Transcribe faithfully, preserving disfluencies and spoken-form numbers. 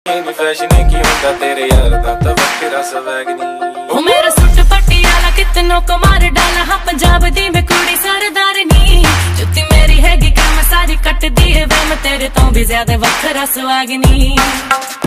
ਨੀ ਫੈਸ਼ਨ ਕੀ ਹੁੰਦਾ ਤੇਰੇ ਯਾਰ ਦਾ ਤਾਂ ਵੱਖਰਾ ਸਵੈਗ ਨੀ। ਉਹ ਮੇਰਾ ਸੁੱਟ ਪਟਿਆਲਾ ਕਿਤਨੋਂ ਕੋ ਮਾਰ ਡਾਲਾ ਹਾਂ ਪੰਜਾਬ ਦੀ ਮੈਂ ਕੁੜੀ ਸਰਦਾਰ ਨੀ। ਜੁੱਤੀ ਮੇਰੀ ਹੈਗੀ ਕੰਮ ਸਾਰੀ ਕੱਟਦੀ ਏ ਵੇ ਮੈਂ ਤੇਰੇ ਤੋਂ ਵੀ ਜ਼ਿਆਦਾ ਵੱਖਰਾ ਸਵੈਗ ਨੀ।